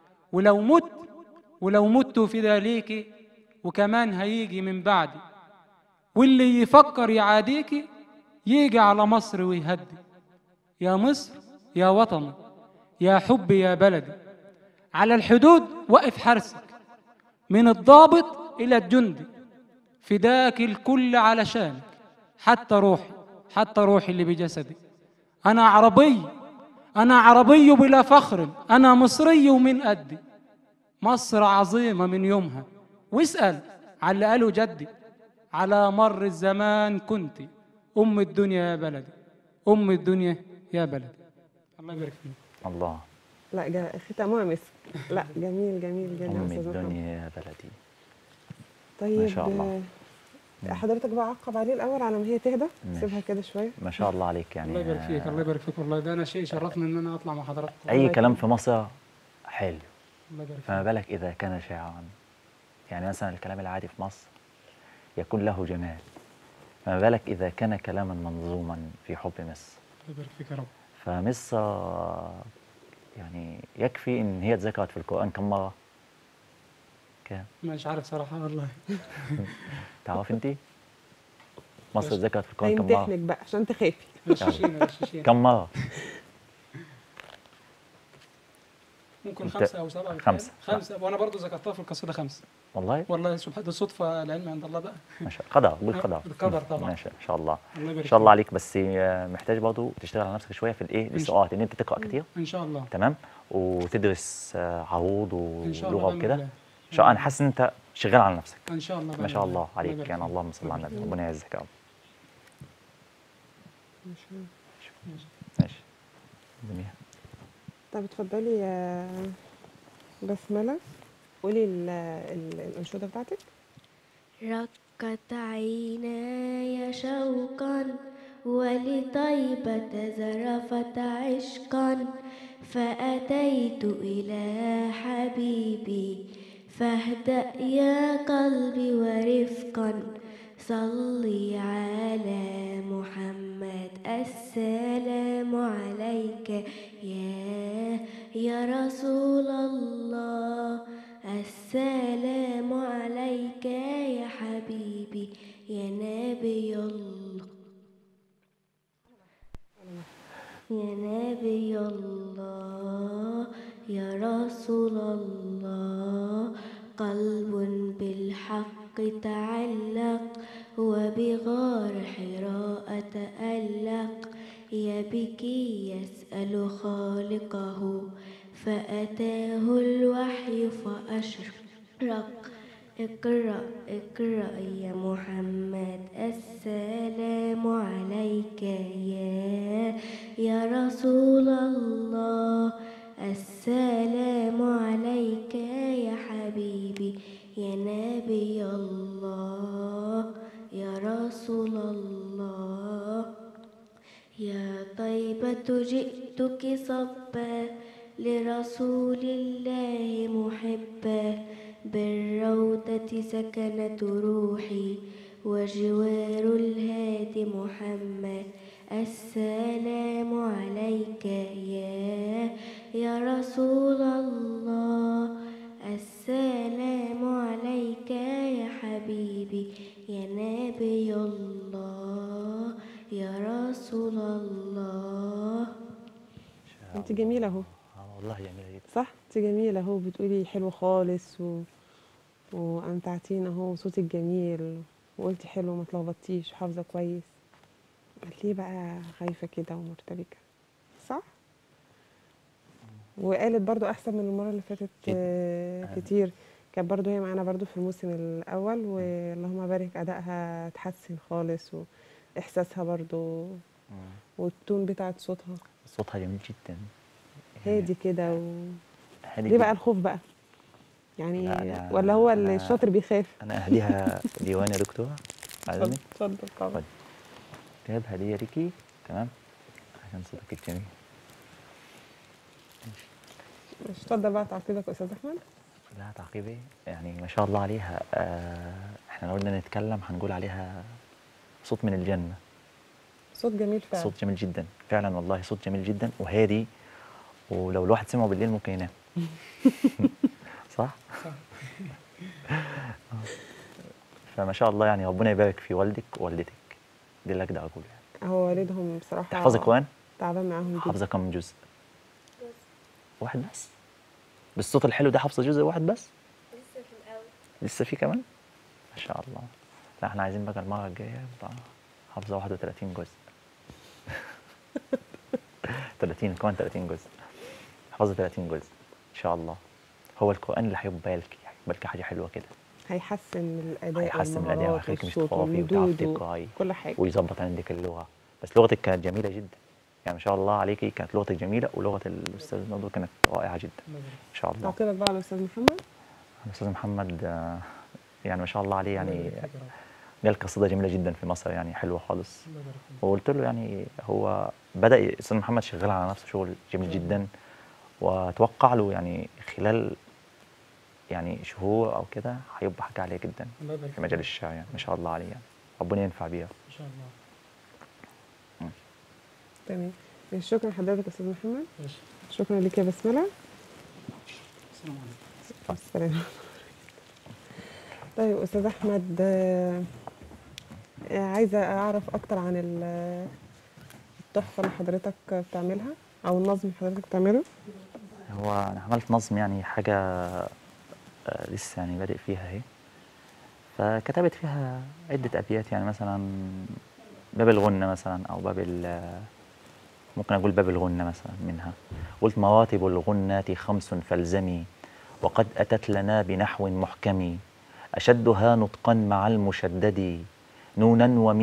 ولو مت فدا ليكي، وكمان هيجي من بعدي، واللي يفكر يعاديكي يجي على مصر ويهدي. يا مصر يا وطني، يا حبي يا بلدي. على الحدود وقف حرسك، من الضابط إلى الجندي، فداك الكل علشانك، حتى روحي اللي بجسدي. أنا عربي، أنا عربي بلا فخر، أنا مصري ومن قدي. مصر عظيمة من يومها، واسأل على اللي قاله جدي. على مر الزمان كنت أم الدنيا يا بلدي، أم الدنيا يا بلدي. الله يبارك فيك. الله. لا ختامها مسك. لا جميل جميل جدا يا أم استاذ محمد. الدنيا يا بلدي. طيب ما شاء الله. حضرتك بقى عقب عليه الاول على ما هي تهدى، سيبها كده شويه. ما شاء الله عليك يعني. الله يبارك فيك، الله يبارك فيك. والله ده انا شيء شرفني ان انا اطلع مع حضراتكم. اي كلام في مصر حلو، الله يبارك فيك. فما بالك اذا كان شاعرا. يعني مثلا الكلام العادي في مصر يكون له جمال، فما بالك اذا كان كلاما منظوما في حب مصر. الله يبارك فيك يا رب. فمصر يعني يكفي ان هي اتذكرت في القرآن كم مرة؟ كام؟ مش عارف صراحة والله. تعرف انت؟ مصر اتذكرت في القرآن كم مرة؟ هيمتحنك بقى عشان تخافي. غشاشين. كم مرة؟ ممكن 5 أو 7. 5 وانا برضو ذكرتها في القصيدة 5. والله سبحان ده صدفة، العلم عند الله بقى. ما شاء الله. قدر، قول قدر. القدر طبعا. ما شاء الله. ان شاء الله عليك. بس محتاج برضه تشتغل على نفسك شويه في الايه السؤال، ان انت تقرا كتير ان شاء الله. تمام، وتدرس عروض ولغه وكده. ان شاء الله. انا حاسس ان انت شغال على نفسك ان شاء الله. ما شاء الله عليك يعني. اللهم صل على النبي. ربنا يعزك يا رب. ماشي. جميل. طب اتفضلي يا بسملة، قولي الأنشودة بتاعتك. رقت عيناي شوقا ولطيبة زرفت عشقا، فأتيت إلى حبيبي فاهدأ يا قلبي ورفقا. صلي على محمد السلام عليك يا رسول الله، السلام عليك يا حبيبي يا نبي الله، يا نبي الله يا رسول الله. قلب بالحق تعلق وبغار حراء تألق، يبكي يسأل خالقه فأتاه الوحي فأشرق. اقرأ اقرأ يا محمد السلام عليك يا رسول الله، السلام عليك يا حبيبي يا نبي الله يا رسول الله. يا طيبة جئتك صبا لرسول الله محبا، بالروضة سكنت روحي وجوار الهادي محمد. السلام عليك يا رسول الله، السلام عليك يا حبيبي يا نبي الله يا رسول الله. انت جميلة اهو. والله جميلة جدا. صح، انت جميلة اهو، بتقولي حلو خالص وامتعتينا اهو، صوتك جميل وقلتي حلو وما تلخبطتيش، حافظة كويس. ليه بقى خايفة كده ومرتبكة؟ صح؟ وقالت برضو احسن من المرة اللي فاتت كتير. كانت برضو هي معانا برضو في الموسم الاول، واللهم بارك ادائها اتحسن خالص، واحساسها برضو والتون بتاعت صوتها جميل جدا، هادي كده ليه بقى الخوف بقى يعني؟ ولا هو الشاطر بيخاف؟ انا اهديها ديوان يا دكتور. اتفضل طبعا. جايب هديه ليكي تمام عشان صوتك الجميل. ماشي، اتفضل بقى تعقيبك يا استاذ احمد. لا تعقيبي يعني ما شاء الله عليها. احنا لو قلنا نتكلم هنقول عليها صوت من الجنه. صوت جميل فعلا. صوت جميل جدا فعلا والله، صوت جميل جدا وهادي، ولو الواحد سمعه بالليل ممكن ينام. صح؟ فما شاء الله يعني ربنا يبارك في والدك ووالدتك، دي اللي اقدر اقوله يعني. هو والدهم بصراحه تحفظي قرآن؟ تعبان معاهم جدا. حافظه كم جزء؟ واحد بس؟ بالصوت الحلو ده حافظه جزء واحد بس؟ لسه في الأول. لسه في كمان؟ ما شاء الله. لا احنا عايزين بقى المره الجايه يبقى حافظه 31 جزء. 30 كمان 30 جزء. حافظه 30 جزء ان شاء الله. هو القران اللي هيبقى لك حاجه حلوه كده. هيحسن الاداء هيحسن الاداء والمهارات وهيخليك مش والصوت تخافي وتعرفي والمدود تقراي وكل حاجه. ويظبط عندك اللغه. بس لغتك كانت جميله جدا. يعني ما شاء الله عليكي، كانت لغتك جميله ولغه الاستاذ نضر كانت رائعه جدا ما شاء الله. تعقيبك بقى على الاستاذ محمد. الاستاذ محمد يعني ما شاء الله عليه، يعني قال قصيده جميله جدا في مصر، يعني حلوه خالص. وقلت له يعني هو بدا الاستاذ محمد شغال على نفسه شغل جميل جدا، واتوقع له يعني خلال يعني شهور او كده هيبقى حاجه عليه جدا في مجال الشعر، يعني ما شاء الله عليه، يعني ربنا ينفع بيها ان شاء الله. تمام. شكرا لحضرتك استاذ محمد. ماشي. شكرا لك يا بسمله. السلام عليكم. السلام. طيب استاذ احمد، عايزه اعرف اكتر عن التحفه اللي حضرتك بتعملها او النظم اللي حضرتك بتعمله. هو انا عملت نظم، يعني حاجه لسه يعني بادئ فيها اهي. فكتبت فيها عده ابيات، يعني مثلا باب الغنه مثلا، او ممكن اقول باب الغنه مثلا منها. قلت مراتب الغنات 5 فالزمي، وقد اتت لنا بنحو محكم، اشدها نطقا مع المشدد، نونا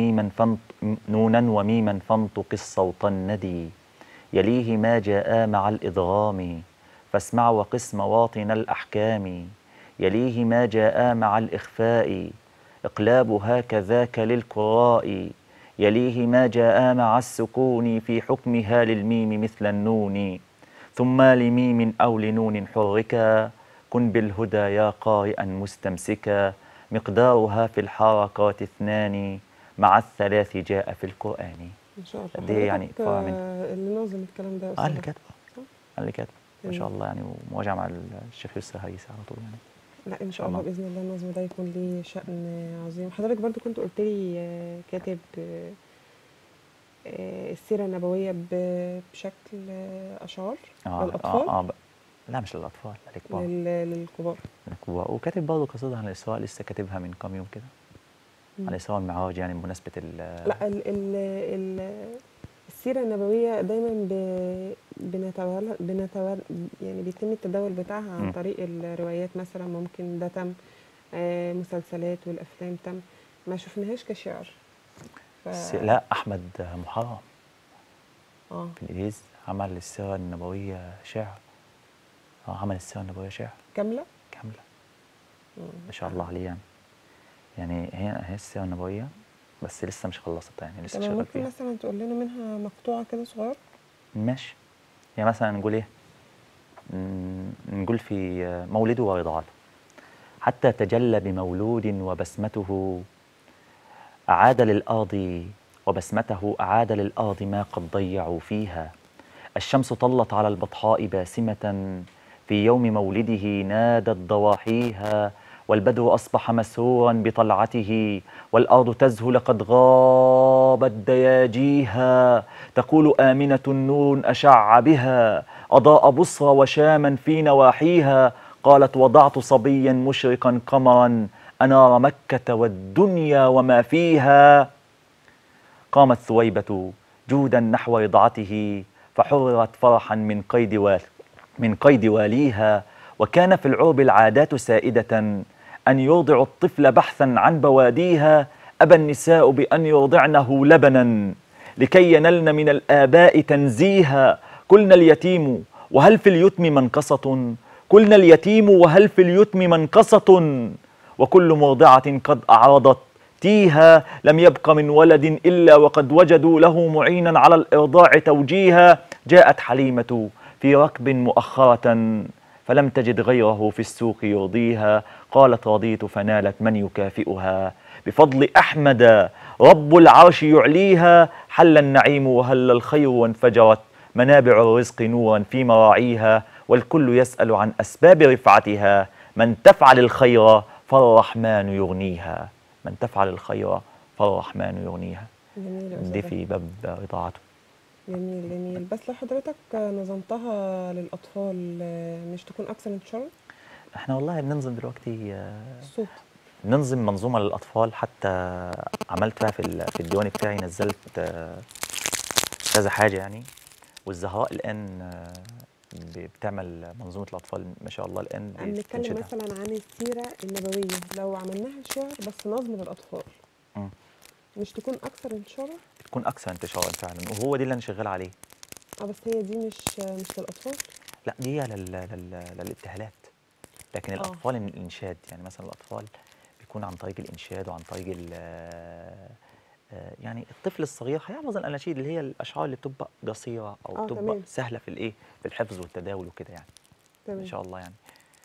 وميما فانطق الصوت الندي، يليه ما جاء مع الادغام، فاسمع وقس مواطن الاحكام، يليه ما جاء مع الاخفاء، اقلابها كذاك للقراء، يليه ما جاء مع السكون في حكمها للميم مثل النون، ثم لميم أو لنون حركا، كن بالهدى يا قارئا مستمسكا، مقدارها في الحركات 2 مع الثلاث جاء في القرآن. ما شاء الله. دي يعني اللي نظم الكلام ده اللي كاتبه اللي كاتبه ما شاء الله، يعني ومواجهة مع الشيخ يوسف هيسي على طول يعني. لا ان شاء الله باذن الله النظم ده يكون ليه شأن عظيم. حضرتك برضو كنت قلت لي كاتب السيرة النبوية بشكل أشعار للأطفال. لا مش للأطفال، للكبار. للكبار. للكبار. وكاتب برضه قصيدة عن الإسراء، لسه كاتبها من كام يوم كده، عن الإسراء والمعراج، يعني بمناسبة لا السيرة النبوية دايما يعني بيتم التداول بتاعها عن طريق الروايات مثلا، ممكن ده تم مسلسلات والأفلام تم، ما شفناهاش كشعر. لا أحمد محرم في الإيز عمل السيرة النبوية شعر. عمل السيرة النبوية شعر كاملة ما شاء الله عليه. يعني هي السيرة النبوية، بس لسه مش خلصتها، يعني لسه شغال فيها. ممكن مثلا تقول لنا منها مقطوعة كده صغير؟ ماشي. يعني مثلا نقول ايه؟ نقول في مولده ورضاعته: حتى تجلى بمولود وبسمته أعاد للأرض، وبسمته أعاد للأرض ما قد ضيعوا فيها. الشمس طلت على البطحاء باسمة، في يوم مولده نادت ضواحيها، والبدر أصبح مسرورا بطلعته، والأرض تزهو لقد غابت دياجيها، تقول آمنة نور أشع بها، أضاء بصرى وشاما في نواحيها، قالت وضعت صبيا مشرقا قمرا، أنار مكة والدنيا وما فيها. قامت ثويبة جودا نحو رضعته، فحررت فرحا من قيد واليها. وكان في العرب العادات سائدة، أن يرضع الطفل بحثا عن بواديها، أبى النساء بأن يرضعنه لبنا، لكي ينلن من الآباء تنزيها. قلنا اليتيم وهل في اليتم منقصة، قلنا اليتيم وهل في اليتم منقصة، وكل مرضعة قد أعرضت تيها، لم يبق من ولد إلا وقد وجدوا له معينا على الإرضاع توجيها. جاءت حليمة في ركب مؤخرة، فلم تجد غيره في السوق يرضيها، قالت رضيت فنالت من يكافئها، بفضل أحمد رب العرش يعليها. حل النعيم وهل الخير، وانفجرت منابع الرزق نورا في مراعيها، والكل يسأل عن أسباب رفعتها، من تفعل الخير فالرحمن يغنيها. من تفعل الخير فالرحمن يغنيها. دي في باب رضاعته. جميل جميل. بس لو حضرتك نظمتها للأطفال مش تكون أكثر انتشارا؟ احنا والله بننظم دلوقتي الصوت. بننظم منظومه للاطفال، حتى عملت فيها في الديوان بتاعي، نزلت كذا حاجه يعني. والزهراء الان بتعمل منظومه الاطفال ما شاء الله الان عم نتكلم بتنشدها. مثلا عن السيرة النبوية، لو عملناها شعر بس نظم للأطفال مش تكون أكثر انتشارا؟ تكون اكثر انتشارا فعلا، وهو دي اللي انا شغال عليه. بس هي دي مش للأطفال؟ لا، دي للابتهالات، لكن الاطفال الانشاد، يعني مثلا الاطفال بيكون عن طريق الانشاد وعن طريق يعني الطفل الصغير هيحفظ الاناشيد اللي هي الاشعار اللي بتبقى قصيره او بتبقى تمام. سهله في الحفظ والتداول وكده يعني. تمام. ان شاء الله يعني.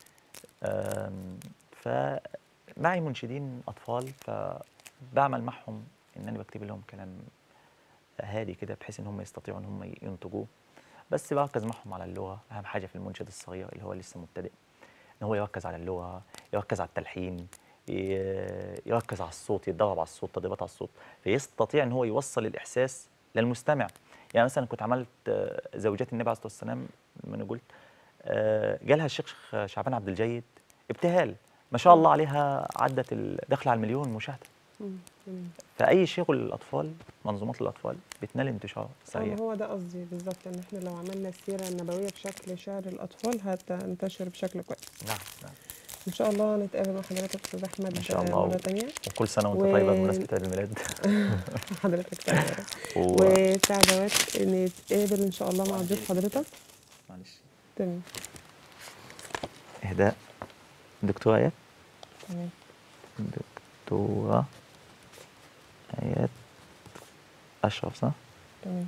فمعي منشدين اطفال، فبعمل معهم ان انا بكتب لهم كلام هادي كده بحيث ان هم يستطيعوا ان هم ينتجوه. بس بركز معهم على اللغه، اهم حاجه في المنشد الصغير اللي هو لسه مبتدئ ان هو يركز على اللغه، يركز على التلحين، يركز على الصوت، يتدرب على الصوت، تدريبات على الصوت، فيستطيع ان هو يوصل الاحساس للمستمع. يعني مثلا كنت عملت زوجات النبي عليه الصلاه والسلام، لما انا قلت جالها الشيخ شعبان عبد الجيد ابتهال ما شاء الله عليها، عدت داخله على 1,000,000 مشاهده. فاي شغل للاطفال، منظومات للاطفال بتنال انتشار سريع. هو ده قصدي بالظبط، ان احنا لو عملنا السيره النبويه بشكل شعر الاطفال هتنتشر بشكل كويس. نعم نعم. ان شاء الله نتقابل مع حضرتك استاذ احمد ان شاء الله مره ثانيه. وكل سنه وانت طيبه بمناسبه عيد الميلاد. حضرتك طيبه. وبتاع دوت نتقابل ان شاء الله مع ضيوف حضرتك. معلش. تمام. اهداء دكتوره ايات. تمام. دكتوره ايات اشرف، صح؟ تمام.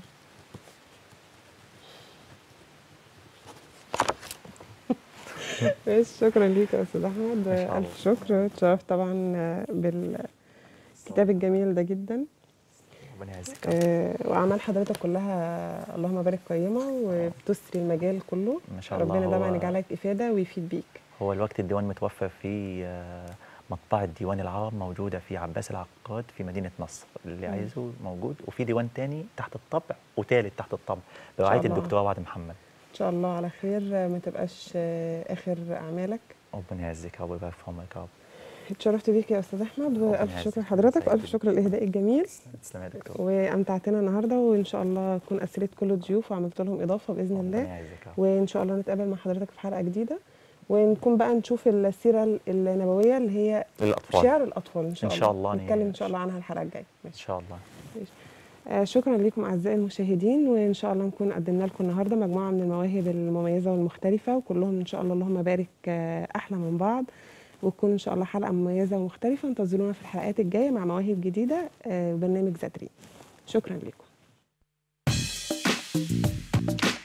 شكرا ليك يا استاذ احمد، الف شكر. اتشرفت طبعا بالكتاب الجميل ده جدا. ربنا يعزك. واعمال حضرتك كلها اللهم بارك قيمه وبتسري المجال كله ما شاء الله. ربنا دايما يجعلك افاده ويفيد بيك. هو الوقت الديوان متوفر في مطبعة ديوان العرب موجودة في عباس العقاد في مدينة نصر، اللي عايزه موجود، وفي ديوان تاني تحت الطبع وتالت تحت الطبع برعاية الدكتورة وعد محمد. ان شاء الله على خير، ما تبقاش اخر اعمالك. ربنا يعزك يا رب ويبارك في عمرك يا رب. اتشرفت بيك يا استاذ احمد، والف شكر لحضرتك والف شكر للاهداء الجميل. تسلم يا دكتور. وامتعتنا النهارده، وان شاء الله اكون اثرت كل الضيوف وعملت لهم اضافه باذن الله. ربنا يعزك. وان شاء الله نتقابل مع حضرتك في حلقه جديده، ونكون بقى نشوف السيره النبويه اللي هي للاطفال، شعر الاطفال ان شاء الله. ان شاء الله نتكلم ان شاء الله عنها الحلقه الجايه. ان شاء الله. شكرا لكم اعزائي المشاهدين، وان شاء الله نكون قدمنا لكم النهارده مجموعه من المواهب المميزه والمختلفه، وكلهم ان شاء الله اللهم بارك احلى من بعض، وتكون ان شاء الله حلقه مميزه ومختلفه. انتظرونا في الحلقات الجايه مع مواهب جديده برنامج زادرين. شكرا لكم.